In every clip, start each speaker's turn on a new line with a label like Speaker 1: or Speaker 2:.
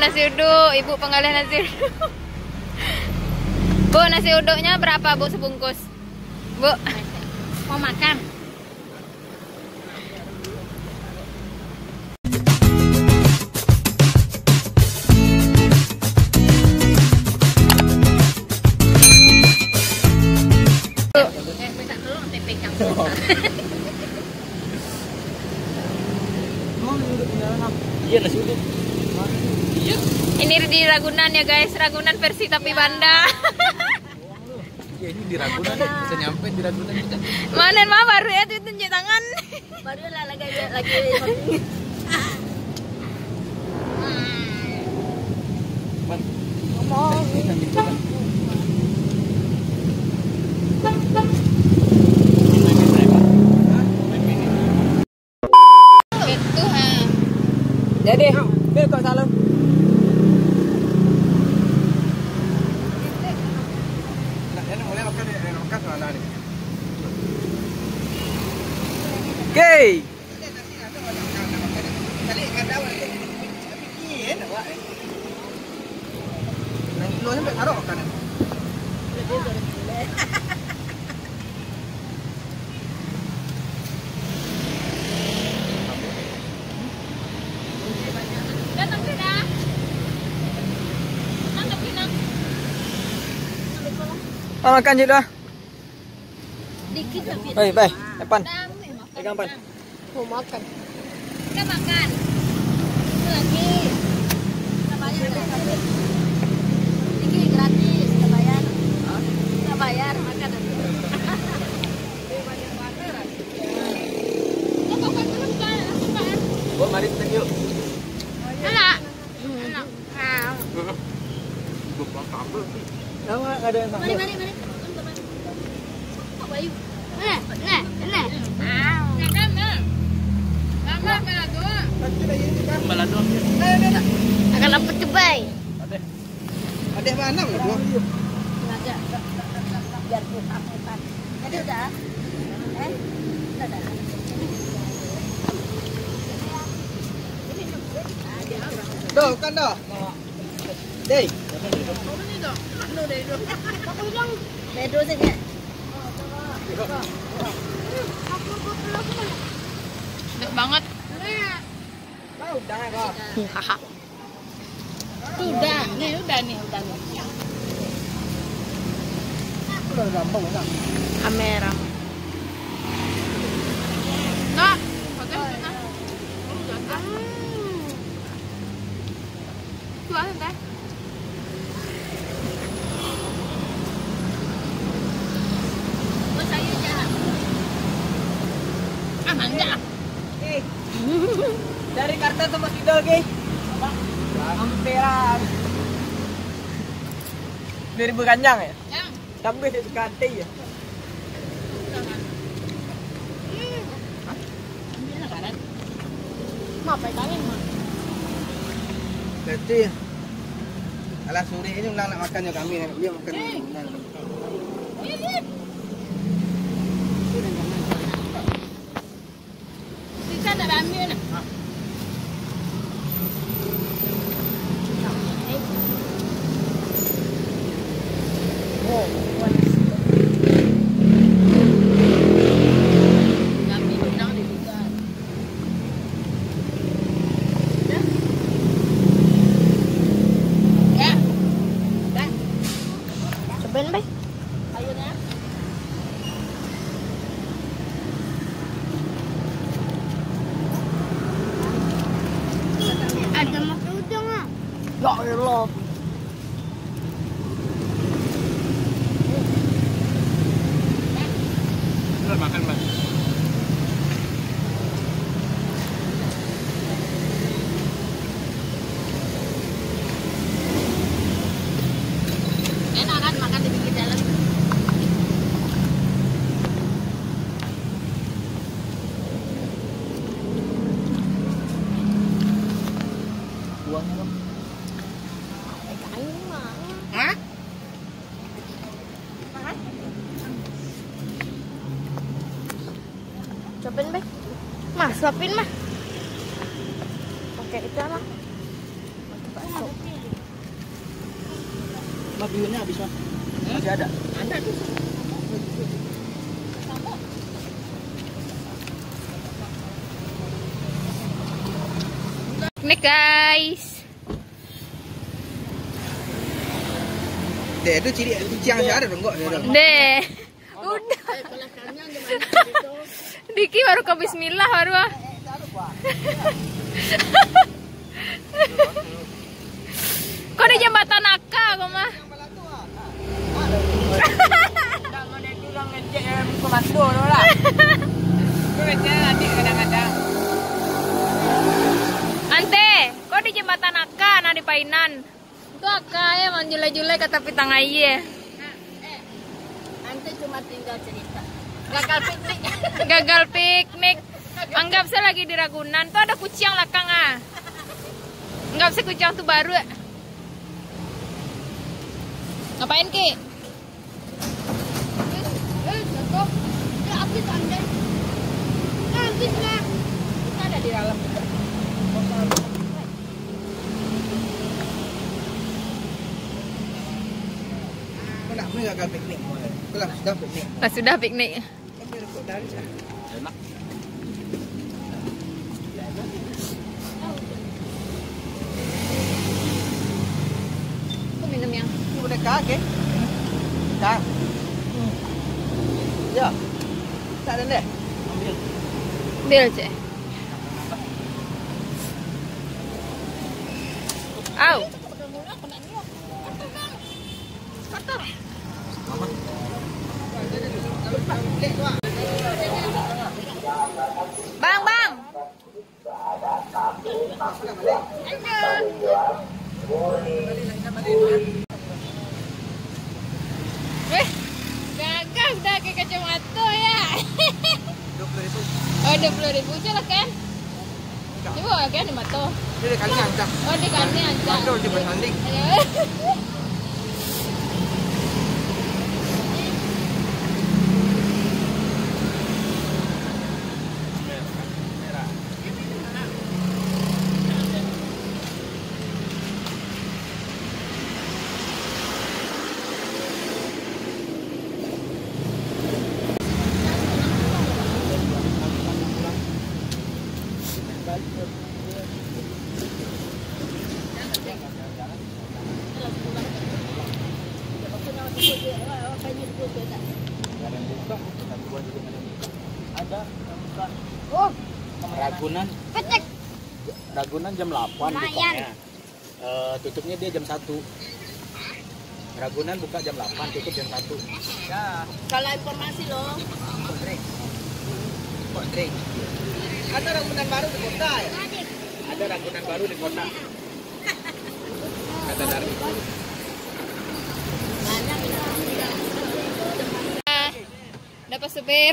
Speaker 1: nasi uduk, ibu penggalih nasi uduk. Bu, nasi uduknya berapa bu sebungkus? Bu, mau makan?
Speaker 2: Iya nasi uduk. Iya.
Speaker 1: Ini di Ragunan ya guys, Ragunan versi tapi Banda.
Speaker 2: Iya ini di Ragunan deh, bisa nyampe di Ragunan kita.
Speaker 1: Mana mah baru ya tuh tunjuk tangan.
Speaker 3: Baru lah lagi.
Speaker 2: Man.
Speaker 3: Ngomong.
Speaker 1: Itu ha.
Speaker 2: Jadi, bil kok salam. Oke.
Speaker 1: Datang sini. Mantap pinang.
Speaker 2: Makan juga.
Speaker 3: Dikit tapi.
Speaker 2: Baik, depan. Pegang pan.
Speaker 3: Mau makan.
Speaker 1: Kita makan.
Speaker 3: Lagi. Kita bayar. Dikit gratis, kita bayar. Kita bayar makan.
Speaker 2: Bu, mari kita yuk.
Speaker 1: Enak. Enak.
Speaker 2: Nama ada yang
Speaker 3: Mari. Kok Bayu? Nah.
Speaker 2: Balado.
Speaker 3: Akan apa tuh, Bay?
Speaker 2: Ada mana lu?
Speaker 3: Sengaja. Biar putar-putar. Jadi udah. Udah.
Speaker 2: Doh, kan doh. Dei.
Speaker 3: Bedo saja.
Speaker 1: Enak banget.
Speaker 2: Udah kok.
Speaker 1: Haha.
Speaker 3: Udah nih.
Speaker 2: Udah gampang enggak?
Speaker 1: Kamera. Nah, pakai sana. Tuh ada.
Speaker 3: Buat saya aja.
Speaker 1: Manja.
Speaker 2: Dari Karta sama Kidal, Ki. Hampiran. 2000 kanjang ya?
Speaker 1: Yang
Speaker 2: Sampai saya sekate ya.
Speaker 3: Apa kalian mah?
Speaker 2: Berarti ala sore ini ulang nak makan ya kami dia makan.
Speaker 3: Bisa ada ambil.
Speaker 1: Ben bay.
Speaker 3: Ayo na. Ada makudang ah.
Speaker 1: Ya Allah.
Speaker 2: Sudah makan, Mas.
Speaker 3: Enak kan makan di pinggir jalan.
Speaker 2: Uangnya, Bang.
Speaker 3: Kain mah.
Speaker 2: Hah?
Speaker 1: Suapin bay. Mah, suapin mah. Oke, itu apa? Bakso.
Speaker 2: bihunnya habis mah. Masih ada. Ada tuh.
Speaker 1: Nih guys.
Speaker 2: Deh, itu ciri yang ada dong kok.
Speaker 1: Deh. Udah. Diki baru ke bismillah baru. Kok di jembatan Aka kok mah? Ante, kok di jembatan Aka nah di Painan? Itu Aka ya manjule-jule kata pitang aye.
Speaker 3: Ante cuma tinggal cerita.
Speaker 1: Gagal piknik. Gagal piknik. Anggap saya lagi di Ragunan. Tuh ada kucing lakang ah. Anggap saya kucing tuh baru. Ngapain Ki?
Speaker 3: Jatuh. Ya habis Ante. Habis lah. Kita ada di dalam.
Speaker 2: Nak punya gagal piknik. Sudah piknik.
Speaker 1: Nah, sudah piknik.
Speaker 2: Enak.
Speaker 1: Aku minum yang.
Speaker 2: Ini udah kagak. Kak. Ya. Tak ada deh. Ambil.
Speaker 1: Ambil cek. Au. Bang, bang. Gagah udah kayak kacamata ya.
Speaker 2: 20.000.
Speaker 1: Oh, 20.000 celak kan? Coba kan di mata.
Speaker 2: Ini kali ancam.
Speaker 1: Oh, di kani aja.
Speaker 2: Aduh, di bersanding. Ada
Speaker 3: Oh,
Speaker 2: Ragunan.
Speaker 3: petek.
Speaker 2: Ragunan jam 8 bukanya. Tutupnya dia jam 1. Ragunan buka jam 8, tutup jam 1. Ya,
Speaker 3: Kalau informasi loh.
Speaker 2: Kodring. Ada Ragunan baru di kota ya? Ada Ragunan baru di kota. Kata dari.
Speaker 1: Dapat supir.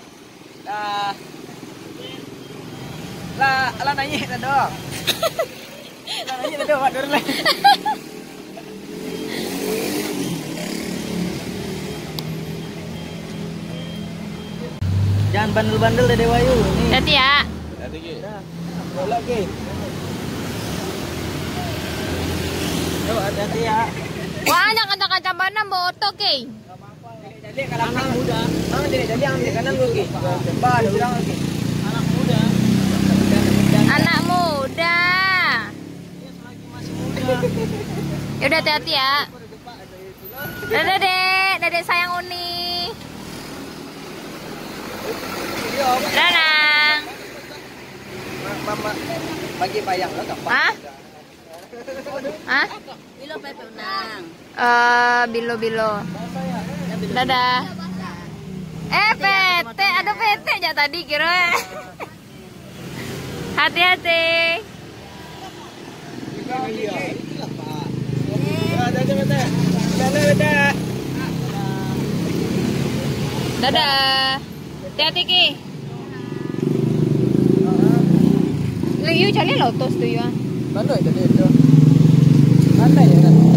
Speaker 2: Lah nanya itu dong. Lah nanya itu dong, waduh lah. Jangan bandel-bandel Dede Wayu nih.
Speaker 1: Hati ya.
Speaker 2: Hati Ki. Boleh Ki. Yo, hati-hati ya.
Speaker 1: Wah, kancang-kancang mana moto Ki?
Speaker 2: Jadi kalau anak muda, jadi ambil kanan dulu Ki. Depan bilang Ki. Anak muda.
Speaker 1: Anak muda. Ya udah hati-hati ya. Dadah Dek, Dek sayang Uni. Dadah.
Speaker 2: Mama bagi bayang lo tak?
Speaker 1: Hah? Hah?
Speaker 3: Bilo pepe unang.
Speaker 1: Bilo. Dadah. PT, ada PT aja tadi kira. Hati-hati. Dadah. Hati-hati Ki. Lagi cari lotus tuh ya.
Speaker 2: Mana jadi itu? Mana ya?